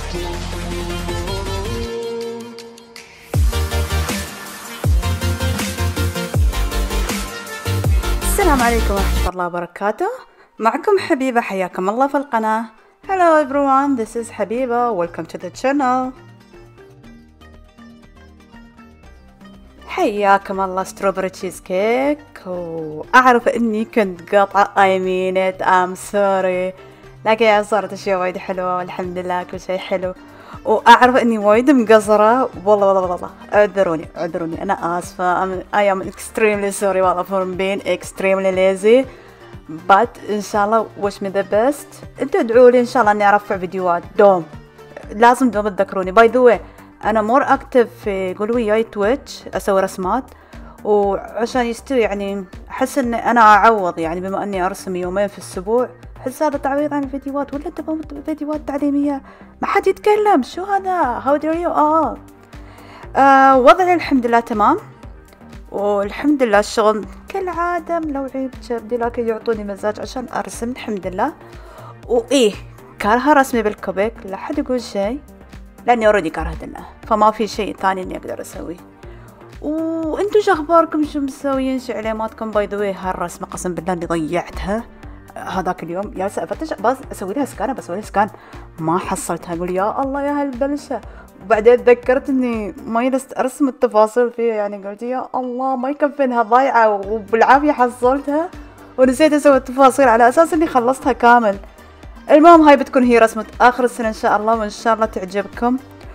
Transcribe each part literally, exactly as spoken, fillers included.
السلام عليكم ورحمة الله وبركاته. معكم حبيبة، حياكم الله في القناة. Hello everyone, this is حبيبة. Welcome to the channel. حياكم الله. strawberry cheesecake. وأعرف إني كنت قاطعة I mean it I'm sorry، لكن صارت أشياء وايد حلوة والحمد لله كل شيء حلو. وأعرف إني وايد مقصرة والله والله والله اعذروني اعذروني أنا آسفة. I am extremely sorry والله for being extremely lazy but إن شاء الله wish me the best. انتوا ادعوا لي إن شاء الله إني أرفع فيديوهات دوم، لازم دوم تذكروني. باي ذا واي أنا مور أكتف في قولوا وياي تويتش، أسوي رسمات وعشان يستوي يعني أحس إن أنا أعوض يعني بما إني أرسم يومين في الأسبوع. أحس هذا تعويض عن الفيديوهات، ولا تبغون فيديوهات تعليمية ما حد يتكلم؟ شو هذا؟ how dare you all. آه وضعي الحمد لله تمام، والحمد لله الشغل كالعادة ملوعي بجبدي، لكن يعطوني مزاج عشان أرسم الحمد لله. وإيه كارهة رسمي بالكوبيك، لا حد يقول شيء لأني أوريدي كرهتنه، فما في شيء ثاني إني أقدر أسويه. وأنتوا شو أخباركم؟ شو مسويين؟ شو علاماتكم؟ باي ذا واي هالرسمة قسم بالله إني ضيعتها هذاك اليوم، يا أفتش بس أسوي لها سكان بسوي لها سكان ما حصلتها. أقول يا الله يا هالبلشة، وبعدين تذكرت إني ما يلست أرسم التفاصيل فيها، يعني قلت يا الله ما يكفينها ضايعة وبالعافية حصلتها ونسيت أسوي التفاصيل على أساس إني خلصتها كامل. المهم هاي بتكون هي رسمة آخر السنة إن شاء الله، وإن شاء الله تعجبكم.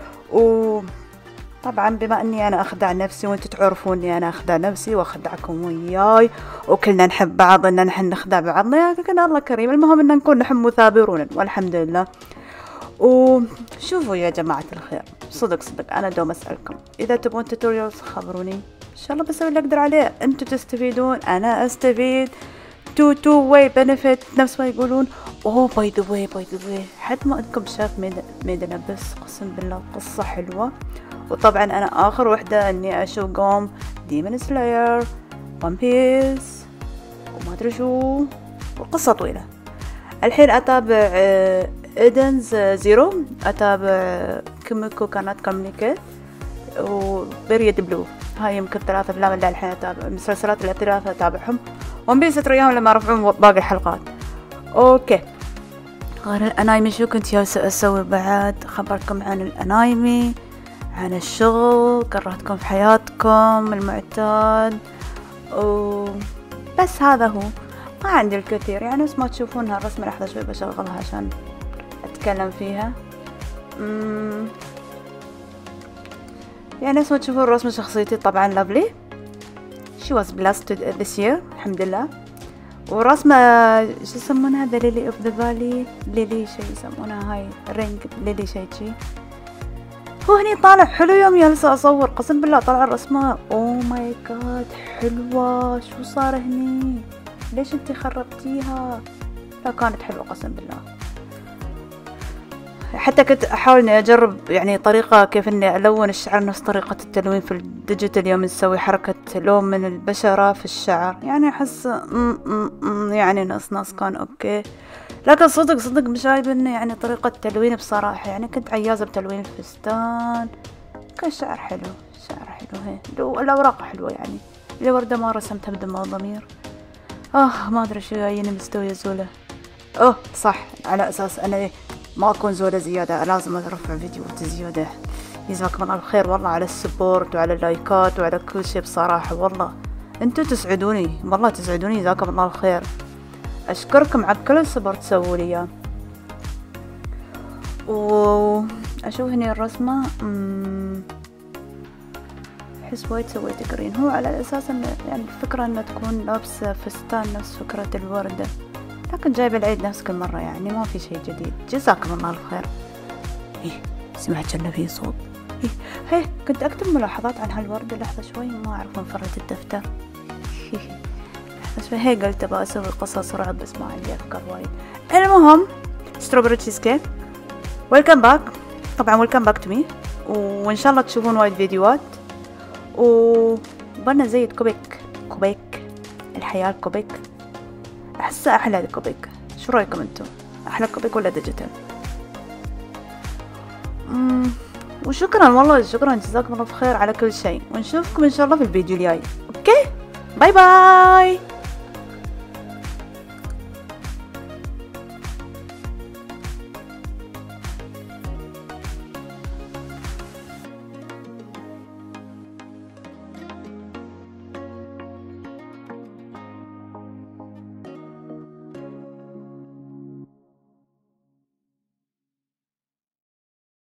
وطبعا بما أني أنا أخدع نفسي وأنتوا تعرفوني أنا أخدع نفسي وأخدعكم وياي، وكلنا نحب بعض إن نحن نخدع بعضنا، لكن الله كريم. المهم إن نكون نحن مثابرون والحمد لله. وشوفوا يا جماعة الخير، صدق صدق أنا دوم أسألكم إذا تبون توتوريالز خبروني، إن شاء الله بسوي اللي أقدر عليه. أنتوا تستفيدون أنا أستفيد، تو تو واي بنفيت نفس ما يقولون. اوه باي ذا واي باي ذا واي حد ما عندكم شاف ميد ميدنا بس قسم بالله قصة حلوة. وطبعا انا اخر وحدة اني اشوف قوم ديمون سلاير ون بيس وما ادري شو، والقصة طويلة. الحين اتابع ايدنز زيرو، اتابع كيميكو كانت كومينيكيت وبريد بلو. هاي يمكن ثلاثة افلام اللي الحين اتابع، المسلسلات اللي ثلاثة اتابعهم. ون بيس اترياهم لما رفعون باقي الحلقات. اوكي غير الانايمي شو كنت جالسة اسوي بعد؟ خبركم عن الانايمي، عن الشغل، كرهتكم في حياتكم المعتاد، وبس هذا هو. ما عندي الكثير يعني، بس ما تشوفونها الرسمة لحظة شوي بشغلها عشان اتكلم فيها. مم. يعني اسمه تشوفون الرسمة شخصيتي طبعا لافلي، she was blessed this year الحمد لله. ورسمة شو يسمونها هذا ليلي اوف ذا فالي، ليلي شي يسمونها هاي رينج ليلي شي شي. هو هني طالع حلو يوم جالسة اصور قسم بالله طالع الرسمة اوه ماي جاد حلوة. شو صار هني؟ ليش انتي خربتيها؟ لا كانت حلوة قسم بالله. حتى كنت احاول اني اجرب يعني طريقة كيف اني الون الشعر نفس طريقة التلوين في الديجيتال، يوم نسوي حركة لون من البشرة في الشعر، يعني احس م -م -م يعني نص نص كان اوكي. لكن صدق صدق مش عايب انه يعني طريقة تلوين بصراحة، يعني كنت عيازة بتلوين الفستان، كان شعر حلو شعر حلو. هي الاوراق حلوة يعني. الوردة ما رسمتها بدماغ ضمير. اه ما ادري شو جايين مستوية زولة. اوه صح، على اساس انا ايه ما اكون زولة زيادة لازم ارفع فيديوهات زيادة. جزاكم الله الخير والله على السبورت وعلى اللايكات وعلى كل شيء بصراحة، والله انتوا تسعدوني والله تسعدوني، جزاكم الله الخير. اشكركم على كل السبورت تسووا لي اياه. واشوف هني الرسمة احس وايد سويت جرين، هو على اساس ان يعني الفكرة انها تكون لابسة فستان نفس فكرة الوردة، لكن جايب العيد نفس كل مرة يعني ما في شيء جديد. جزاكم الله الخير. إيه سمعت كأنه في صوت. إيه هي كنت أكتب ملاحظات عن هالوردة لحظة شوي ما أعرف وين فرت الدفتر. لحظة شوي هي قلت أبغى أسوي قصص رعب بس ما عندي أفكار وايد. المهم strawberry cheesecake welcome back، طبعا welcome back to me، وإن شاء الله تشوفون وايد فيديوهات. وبنا زي كوبيك كوبيك الحياة الكوبيك أحسها أحلى الكوبيك. شو رأيكم أنتم؟ أحلى كوبيك ولا ديجيتال؟ مم، وشكرا والله، شكرا جزاكم الله بخير على كل شيء، ونشوفكم ان شاء الله في الفيديو الجاي. اوكي، باي باي.